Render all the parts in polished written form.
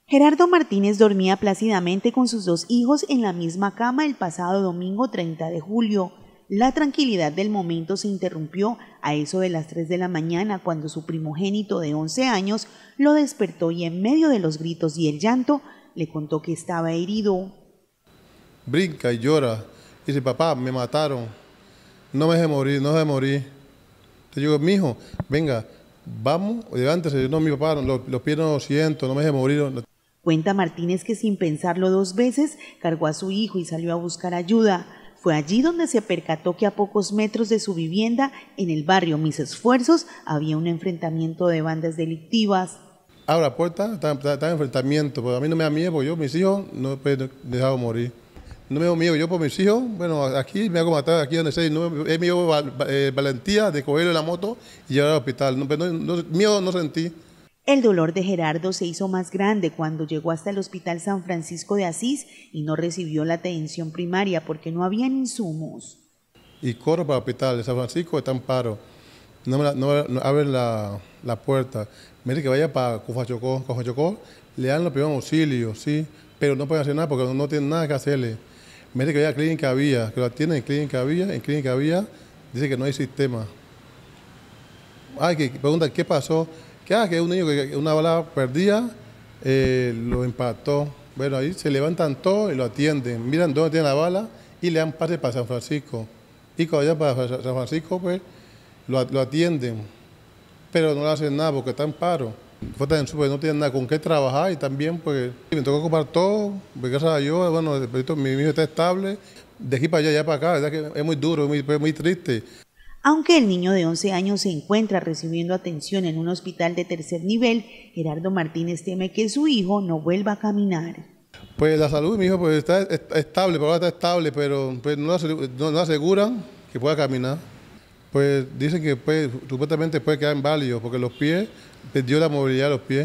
Gerardo Martínez dormía plácidamente con sus dos hijos en la misma cama el pasado domingo 30 de julio. La tranquilidad del momento se interrumpió a eso de las 3 de la mañana cuando su primogénito de 11 años lo despertó y en medio de los gritos y el llanto le contó que estaba herido. Brinca y llora y dice: papá, me mataron, no me deje morir, no me deje morir. Entonces yo digo: mijo, venga, vamos, levántese. No, mi papá, los pies no lo siento, no me deje morir. Cuenta Martínez que sin pensarlo dos veces cargó a su hijo y salió a buscar ayuda. Fue allí donde se percató que a pocos metros de su vivienda, en el barrio Mis Esfuerzos, había un enfrentamiento de bandas delictivas. Abro la puerta, está en enfrentamiento, pero a mí no me da miedo, porque yo, mis hijos, no he dejado morir. No me da miedo yo por mis hijos, bueno, aquí me hago matar, aquí donde sea, no, he tenido valentía de cogerle la moto y llevar al hospital. Miedo no sentí. El dolor de Gerardo se hizo más grande cuando llegó hasta el Hospital San Francisco de Asís y no recibió la atención primaria porque no habían insumos. Y corro para el hospital de San Francisco, está en paro. No abren la puerta. Me dice que vaya para Cofachocó. Cofachocó le dan los primeros auxilios, sí, pero no pueden hacer nada porque no tienen nada que hacerle. Me dice que vaya a Clínica Vía, que la tienen en Clínica Vía, dice que no hay sistema. Ay, que pregunta, ¿qué pasó? Que un niño que una bala perdida lo impactó. Bueno, ahí se levantan todos y lo atienden. Miran dónde tiene la bala y le dan pase para San Francisco. Y cuando vaya para San Francisco, pues lo atienden. Pero no le hacen nada porque está en paro. No tienen nada con qué trabajar y también pues me tocó ocupar todo. Porque gracias a Dios, bueno, mi hijo está estable. De aquí para allá para acá, verdad que es muy duro, muy triste. Aunque el niño de 11 años se encuentra recibiendo atención en un hospital de tercer nivel, Gerardo Martínez teme que su hijo no vuelva a caminar. Pues la salud de mi hijo pues, está estable, por ahora está estable, pero pues, no aseguran que pueda caminar. Pues dicen que supuestamente puede quedar inválido porque los pies, perdió la movilidad de los pies.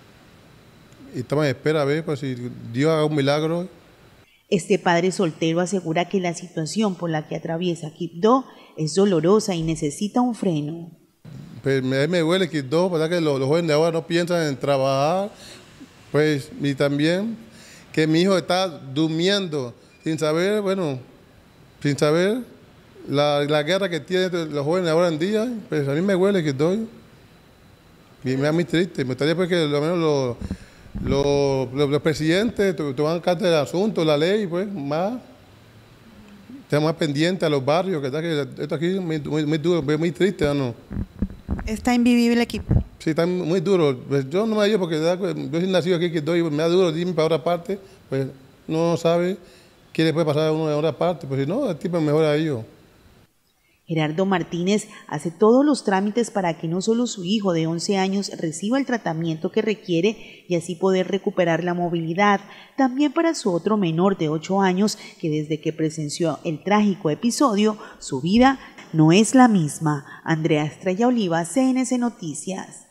Y estamos en espera a ver pues, si Dios haga un milagro. Este padre soltero asegura que la situación por la que atraviesa Quibdó es dolorosa y necesita un freno. Pues me duele Quibdó, ¿verdad? Que los jóvenes de ahora no piensan en trabajar, pues, y también que mi hijo está durmiendo sin saber, bueno, sin saber la guerra que tienen los jóvenes ahora en día. Pues a mí me duele Quibdó. Y me da muy triste. Me gustaría pues que lo menos los presidentes toman carta del asunto, la ley, pues, más, estén más pendientes a los barrios, que esto aquí es muy duro, muy triste, ¿no? Está invivible aquí. Sí, está muy duro. Pues yo no me digo porque yo soy nacido aquí, que me da duro irme para otra parte, pues uno no sabe qué le puede pasar a uno en otra parte, pues si no, el tipo es mejor a ellos. Gerardo Martínez hace todos los trámites para que no solo su hijo de 11 años reciba el tratamiento que requiere y así poder recuperar la movilidad, también para su otro menor de 8 años que desde que presenció el trágico episodio, su vida no es la misma. Andrea Estrella Oliva, CNC Noticias.